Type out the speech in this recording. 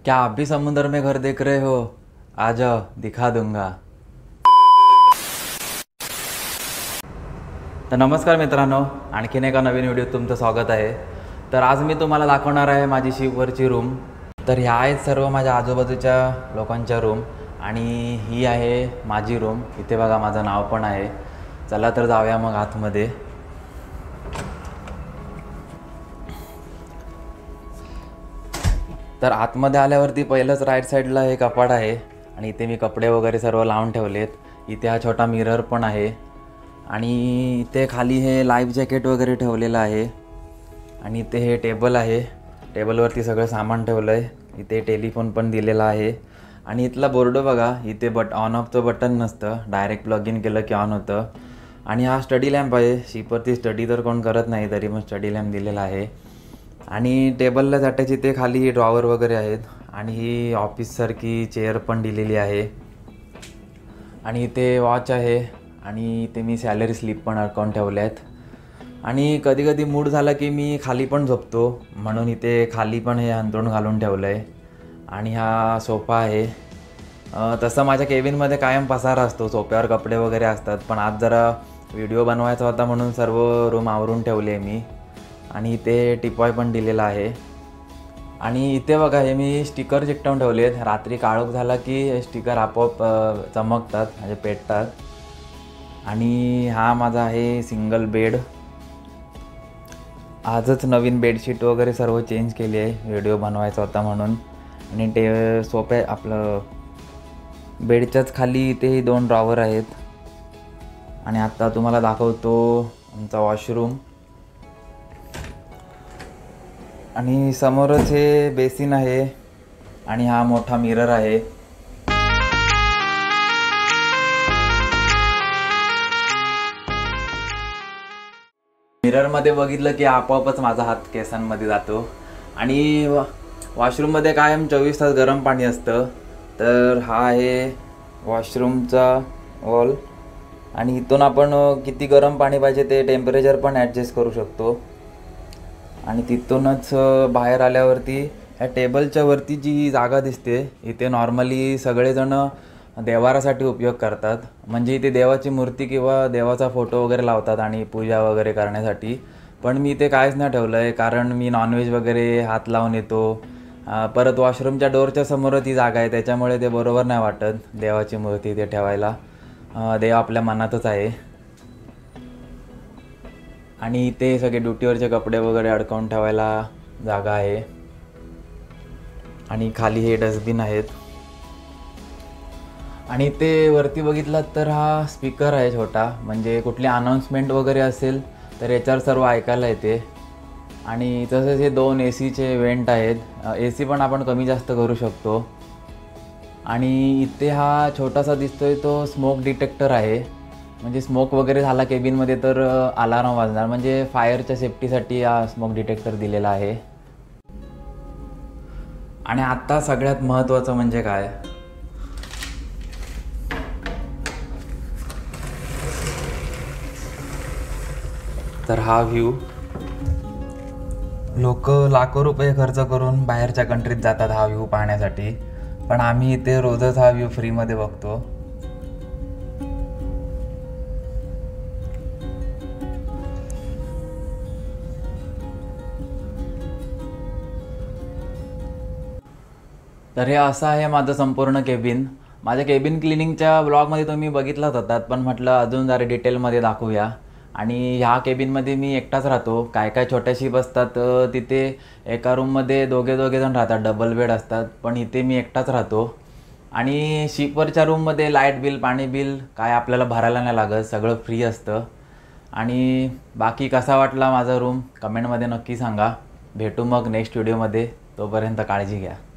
क्या आप भी समुद्र में घर देख रहे हो? आ जाओ, दिखा दूंगा। तर नमस्कार मित्रांनो, आणखीन एका नवीन व्हिडिओत तुमचं स्वागत आहे। तर आज मी तुम्हाला दाखवणार आहे माझी शिपवरची रूम। तर ह्या आहेत सर्व माझ्या आजूबाजूच्या लोकांच्या रूम आणि ही आहे माझी रूम। इथे बघा माझं नाव पण आहे। चला तर जाऊया मग आतमध्ये। तर आतमध्ये आल्यावरती पहिलंच राईट साईडला हे कपाट आहे आणि इथे मी कपडे वगैरे सर्व लावून ठेवलेत। इथे हा छोटा मिरर पण आहे आणि इथे खाली हे लाईफ जॅकेट वगैरे ठेवलेलं आहे आणि इथे हे टेबल आहे। टेबलवरती सगळं सामान ठेवलं आहे। इथे टेलिफोन पण दिलेला आहे आणि इथला बोर्ड बघा, इथे ऑन ऑफचं बटन नसतं, डायरेक्ट प्लग इन केलं की ऑन होतं। आणि हा स्टडी लॅम्प आहे। शिपवरती स्टडी तर कोण करत नाही, तरी पण स्टडी लॅम्प दिलेला आहे। आणि टेबलला जाटायची ते खाली ड्रॉवर वगैरे आहेत आणि ही ऑफिससारखी चेअर पण दिलेली आहे आणि इथे वॉच आहे आणि इथे मी सॅलरी स्लिप पण अडकवून ठेवल्या आहेत। आणि कधी कधी मूड झाला की मी खाली पण झोपतो, म्हणून इथे खाली पण हे अंथरूण घालून ठेवलं आहे। आणि हा सोफा आहे। तसं माझ्या केबिनमध्ये कायम पसारा असतो, सोफ्यावर कपडे वगैरे असतात, पण आज जरा व्हिडिओ बनवायचा होता म्हणून सर्व रूम आवरून ठेवली आहे मी। आणि इथे टिपॉय पण दिलेला आहे आणि इथे बघा हे मी स्टिकर चिकटवून ठेवले आहेत। रात्री काळोख झाला की हे स्टिकर आपोआप चमकतात, म्हणजे पेटतात। आणि हा माझा आहे सिंगल बेड। आजच नवीन बेडशीट वगैरे सर्व चेंज केली आहे, व्हिडिओ बनवायचा होता म्हणून। आणि सोफे आपलं बेडच्याच खाली इथे 2 ड्रॉवर आहेत। आणि आता तुम्हाला दाखवतो आमचा वॉशरूम। आणि समोरच हे बेसिन आहे आणि हा मोठा मिरर आहे। मिररमध्ये बघितलं की आपोआपच माझा हात केसांमध्ये जातो। आणि वॉशरूममध्ये कायम 24 तास गरम पाणी असतं। तर हा आहे वॉशरूमचा वॉल आणि इथून आपण किती गरम पाणी पाहिजे ते टेम्परेचर पण ॲडजस्ट करू शकतो। आणि तिथूनच बाहेर आल्यावरती ह्या टेबलच्या वरती जी जागा दिसते, इथे नॉर्मली सगळेजण देवारासाठी उपयोग करतात, म्हणजे इथे देवाची मूर्ती किंवा देवाचा फोटो वगैरे लावतात आणि पूजा वगैरे करण्यासाठी। पण मी इथे काहीच नाही ठेवलं आहे, कारण मी नॉनव्हेज वगैरे हात लावून येतो। परत वॉशरूमच्या डोरच्या समोर ती जागा आहे, त्याच्यामुळे ते बरोबर नाही वाटत देवाची मूर्ती इथे ठेवायला। देव आपल्या मनातच आहे। आणि इथे सगळे ड्युटीवरचे कपडे वगैरे अडकवून ठेवायला जागा आहे आणि खाली हे डस्टबिन आहेत। आणि इथे वरती बघितलात तर हा स्पीकर आहे छोटा, म्हणजे कुठली अनाउन्समेंट वगैरे असेल तर याच्यावर सर्व ऐकायला येते। आणि तसंच हे 2 एसीचे वेंट आहेत, एसी पण आपण कमी जास्त करू शकतो। आणि इथे हा छोटासा दिसतोय तो स्मोक डिटेक्टर आहे, म्हणजे स्मोक वगैरे झाला केबिनमध्ये तर अलार्म वाजणार, म्हणजे फायरच्या सेफ्टीसाठी हा स्मोक डिटेक्टर दिलेला आहे। आणि आत्ता सगळ्यात महत्त्वाचं म्हणजे काय, तर हा व्ह्यू। लोक लाखो रुपये खर्च करून बाहेरच्या कंट्रीत जातात हा व्ह्यू पाहण्यासाठी, पण आम्ही इथे रोजच हा व्ह्यू फ्रीमध्ये बघतो। तर हे असं आहे माझं संपूर्ण केबिन। माझ्या केबिन क्लिनिंगच्या ब्लॉगमध्ये तुम्ही बघितलाच होतात, पण म्हटलं अजून जरा डिटेलमध्ये दाखवूया। आणि ह्या केबिनमध्ये मी एकटाच राहतो। काय काय छोट्याशी बसतात तिथे एका रूममध्ये दोघे जण राहतात, डबल बेड असतात, पण इथे मी एकटाच राहतो। आणि शिपवरच्या रूममध्ये लाईट बिल, पाणी बिल काय आपल्याला भरायला नाही लागत, सगळं फ्री असतं। आणि बाकी कसा वाटला माझा रूम कमेंटमध्ये नक्की सांगा। भेटू मग नेक्स्ट व्हिडिओमध्ये, तोपर्यंत काळजी घ्या।